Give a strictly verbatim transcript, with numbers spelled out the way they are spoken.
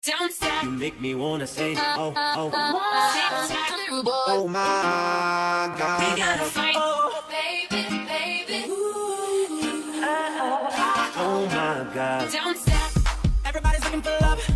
Don't stop. You make me wanna say, oh, oh, oh, Oh my God. we gotta fight. Oh, baby, baby. Ooh. Oh my God. Don't stop. Everybody's looking for love.